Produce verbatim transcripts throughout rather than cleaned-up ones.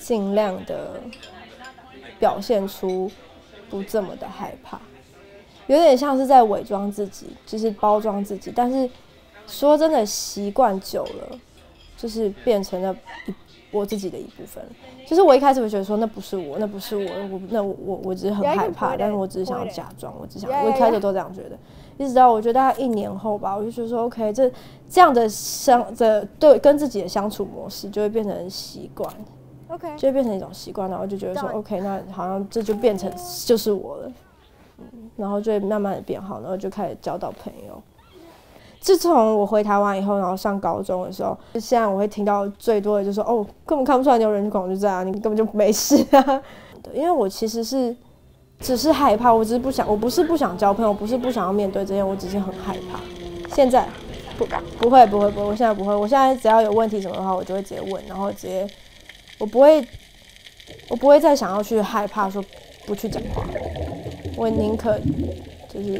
尽量的表现出不这么的害怕，有点像是在伪装自己，就是包装自己。但是说真的，习惯久了，就是变成了我自己的一部分。就是我一开始会觉得说那不是我，那不是我，我那我我我只是很害怕，但是我只是想要假装，我只想，我一开始都这样觉得。一直到我觉得大概一年后吧，我就觉得说 ，OK， 这这样的相的对跟自己的相处模式就会变成习惯 ，OK， 就会变成一种习惯，然后就觉得说 ，OK， 那好像这就变成就是我了，嗯，然后就会慢慢的变好，然后就开始交到朋友。自从我回台湾以后，然后上高中的时候，现在我会听到最多的就是说，哦，根本看不出来你有人群恐惧症啊，你根本就没事啊。因为我其实是。只是害怕，我只是不想，我不是不想交朋友，不是不想要面对这些，我只是很害怕。现在不不会不会不会，我现在不会，我现在只要有问题什么的话，我就会直接问，然后直接，我不会，我不会再想要去害怕说不去讲话，我宁可就是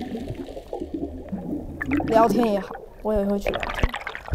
聊天也好，我也会去聊天。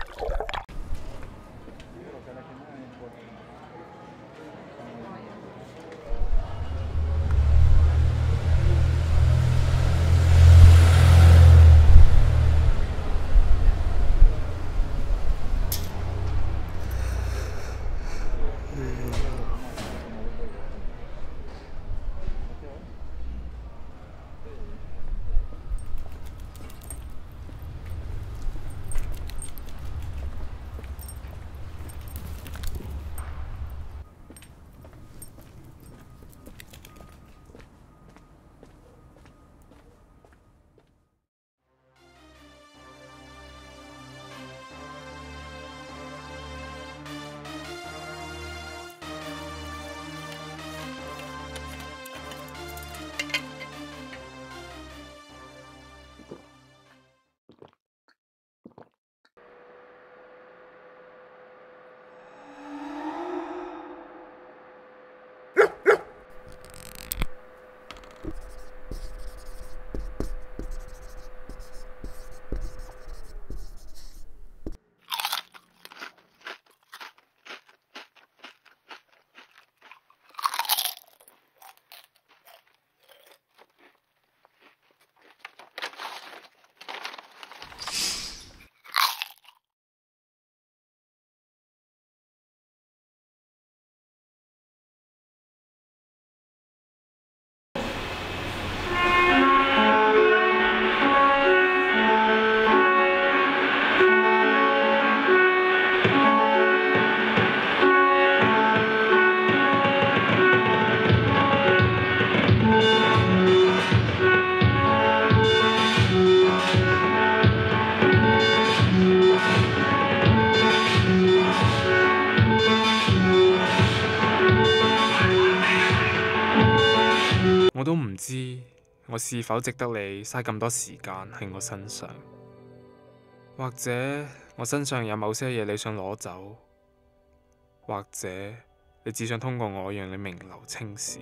我都唔知我是否值得你嘥咁多時間喺我身上，或者我身上有某些嘢你想攞走，或者你只想通過我讓你名留青史。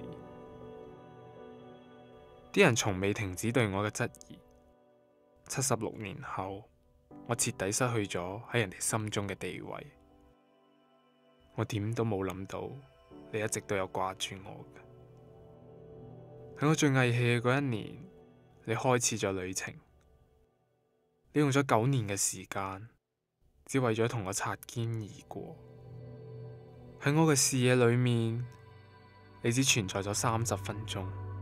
啲人從未停止對我嘅質疑。七十六年後，我徹底失去咗喺人哋心中嘅地位。我點都冇諗到，你一直都有掛住我嘅。喺我最翳氣嘅嗰一年，你開始咗旅程。你用咗九年嘅時間，只為咗同我擦肩而過。喺我嘅視野裏面，你只存在咗三十分鐘。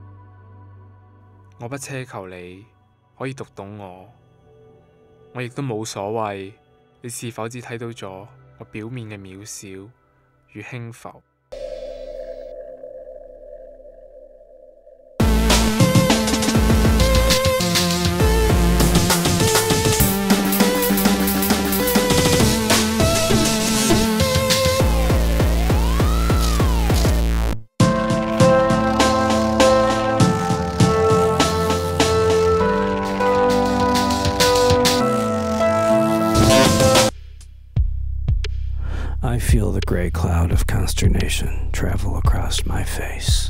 我不奢求你可以讀懂我，我亦都冇所謂你是否只睇到咗我表面嘅渺小與輕浮。 I feel the gray cloud of consternation travel across my face.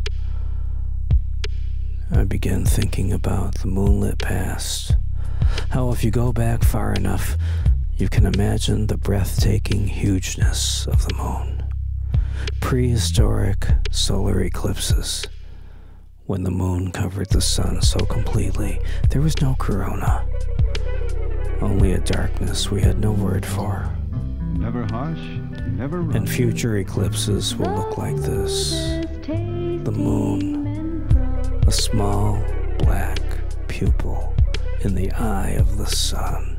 I begin thinking about the moonlit past, how if you go back far enough, you can imagine the breathtaking hugeness of the moon, prehistoric solar eclipses. When the moon covered the sun so completely, there was no corona. Only a darkness we had no word for. Never harsh, never rough. And future eclipses will look like this. The moon, a small black pupil in the eye of the sun.